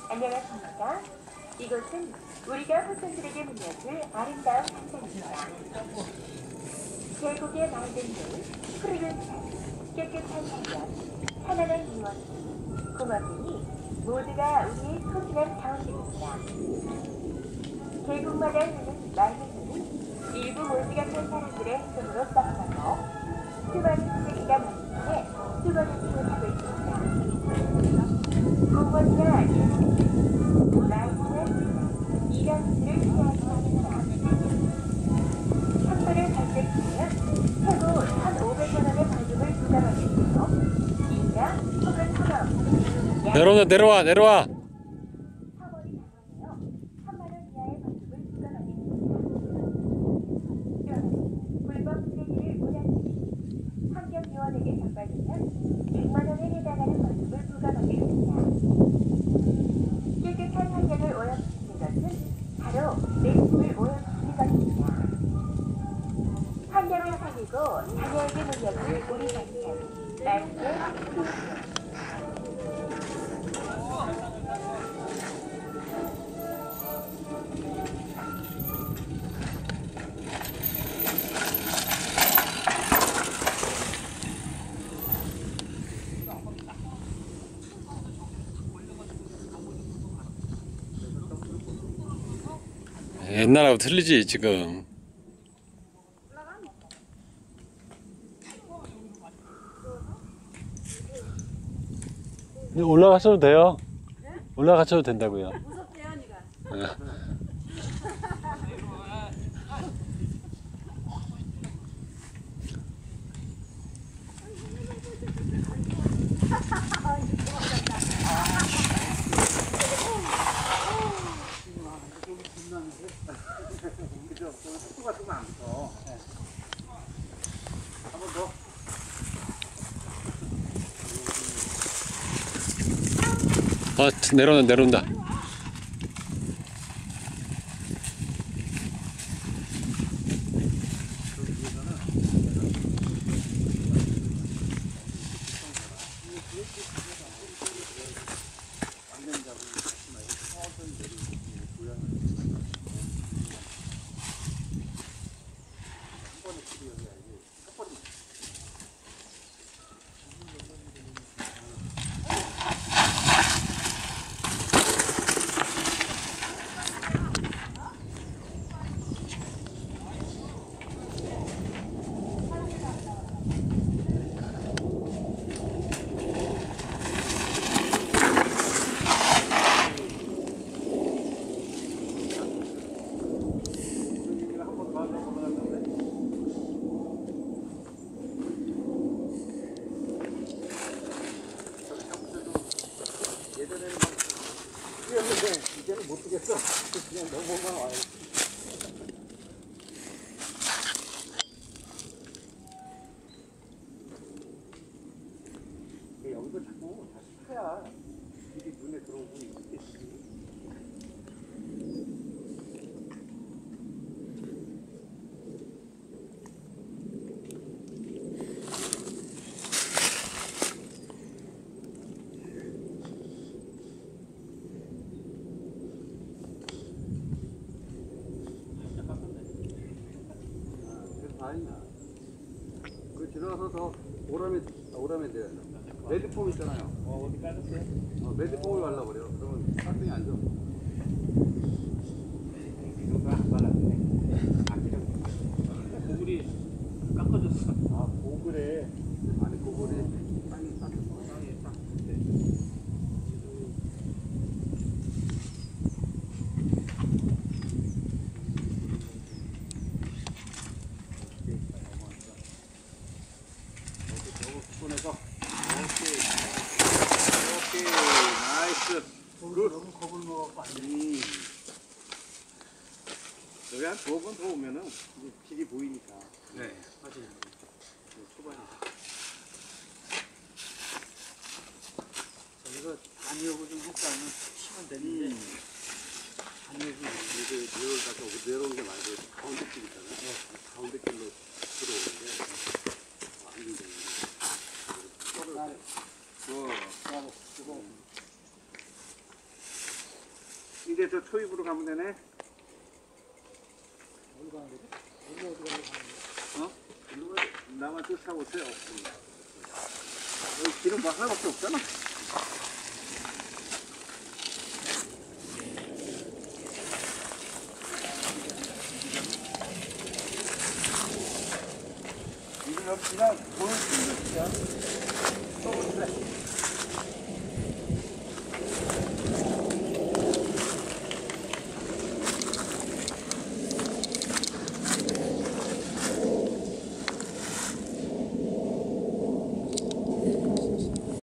안녕하십니까. 이곳은 우리가 후손들에게 물려줄 아름다운 산입니다. 계곡의 맑은 물, 푸르른 산, 깨끗한 자연, 편안한 이원, 고맙으니 모두가 우리의 소중한 자원들입니다. 계곡마다 흐르는 맑은 물은 일부 몰지각한 사람들의 손으로 썩어서 수많은 쓰레기가 많은데 수거하지 못하고 있습니다. 공원이나 일본, 라이트나 이런 것들을 피하지 않습니다. 한 번을 발생시키면 최고 1,500원의 벌금을 부담하게 되며 인가 혹은 헌업 내려와 처벌이 당하며 3만 원 이하의 벌금을 부담하게 됩니다. 그러나 불법 쓰레기를 무단투기, 환경요원에게 적발되면 100만 원에 해당하는 벌금을 부과하게 됩니다. 깨끗한 환경을 오염시키는 것은 바로 내 집을 오염시키는 것입니다. 환경을 살리고 자녀에게 물려줄 우리 자식, 날씨의 소중. 옛날하고 틀리지 지금. 올라가셔도 돼요. 올라가셔도 된다고요. 무섭대요, 니가. 내려온다. 이제는 못 쓰겠어. 그냥 넘어만 와요. 여기도 자꾸 다시 파야 길이 눈에 들어오고 있겠지. 아니야. 그 지나가서 더 오라면 돼요. 매드폼 있잖아요. 어디 까졌어요? 매드폼을 발라버려. 그러면 깍등이 안 져. 이거가 안 발랐네. 아끼는 고글이 깎아졌어. 아, 고글에. 아니, 그거를 땅이 딱 땅에 딱. 손에서 오케이 나이스 굿. 너무 겁을 먹었고 안 돼. 여기 한 2번 더 오면은 이제 길이 보이니까. 네, 맞아요. 초반에 저기서 단위하고 좀 흡사하면 치면 되는데 단위하고 이걸 갖다 내려오는 게 말고 가운데 길 있잖아요. 가운데 길로 들어오는데 안 되는데. 이제 저 초입으로 가면 되네. 어디 가는 거지? 어디 가는 거야? 나만 쫓아오세요. 여기 길은 뭐 하나밖에 없잖아.